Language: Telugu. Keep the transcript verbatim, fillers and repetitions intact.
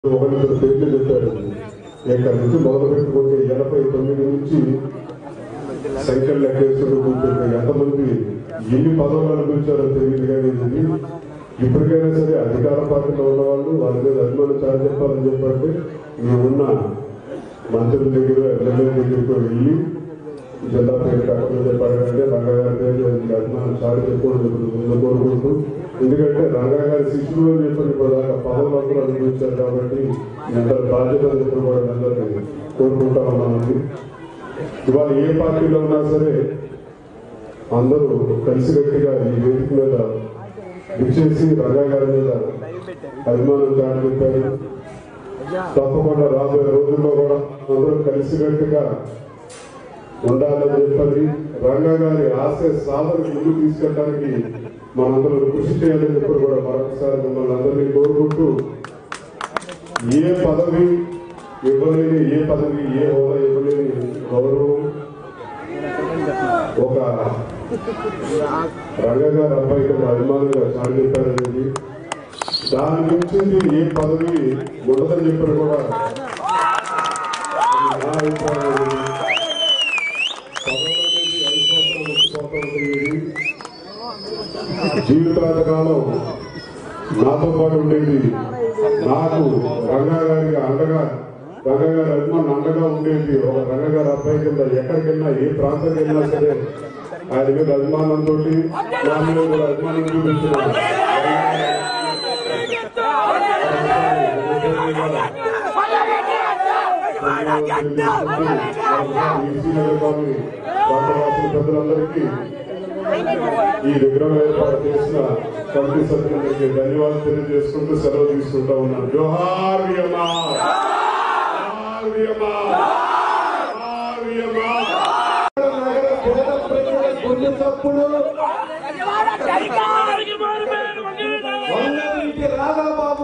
ఒకరిద్దరు పేర్లు చెప్పారు. ఇక్కడ నుంచి మొదలు పెట్టుకుంటే ఎనభై తొమ్మిది నుంచి సైకిల్ లెక్కేసుకుంటూ కూర్చుంటే ఎంతమంది ఎన్ని పదవులు అనిపించారో తెలియదు. కానీ ఇప్పటికైనా సరే అధికార పార్టీలో ఉన్న వాళ్ళు వాళ్ళ మీద అభిమానం చాలా చెప్పాలని చెప్పంటే మేమున్న మంత్రుల దగ్గర ఎమ్మెల్యే దగ్గరకు వెళ్ళి జిల్లా పేరు కట్టమని చెప్పాలంటే రంగా గారి పేరు అభిమానం చాలా చెప్పడం ముందు కోరుకుంటూ, ఎందుకంటే రంగా గారి శిష్యులు అని చెప్పిన ఇప్పుడు దాకా పదవులు అందరూ అనిపించారు కాబట్టి ఎంత బాధ్యత చెప్పిన కూడా అందరినీ కోరుకుంటా ఉన్నామండి. ఇవాళ ఏ పార్టీలో ఉన్నా సరే అందరూ కలిసికట్టుగా ఈ వేదిక మీద విచ్చేసి రంగా గారి మీద అభిమానం చాలా చెప్పారు. తప్పకుండా రాబోయే రోజుల్లో కూడా అందరూ కలిసికట్టుగా ఉండాలని చెప్పండి. రంగా గారి ఆశయ సాధన ముందుకు తీసుకెళ్ళడానికి మనందరూ కృషి చేయాలని చెప్పి కూడా మరొకసారి మిమ్మల్ని అందరినీ కోరుకుంటూ, ఏ పదవి ఇవ్వలేని ఏ పదవి ఏ హోదా ఇవ్వలేని గౌరవం ఒక రంగా గారి అబ్బాయికి అభిమానంగా చాలా చెప్పారనేది, దాని మించింది ఏ పదవి ఉండదని చెప్పారు కూడా నా అభిప్రాయం. జీవితాంతకాలం నాతో పాటు ఉండేది, నాకు రంగా గారి అండగా రంగా గారి అభిమానం అండగా ఉండేది ఒక రంగా గారి అబ్బాయి కింద ఎక్కడికి వెళ్ళినా ఏ ప్రాంతానికి వెళ్ళినా సరే ఆయన మీద అభిమానంతో నా మీద కూడా అభిమానం చూపించిన పెద్దలందరికీ ఈ విగ్రహం ఏర్పాటు చేసిన కమిటీ సభ్యులకి ధన్యవాదాలు తెలియజేసుకుంటూ సెలవు తీసుకుంటా ఉన్నాను. జోహార్ వియమా, జోహార్ వియమా, జోహార్ వియమా. వంగవీటి రాధా బాబు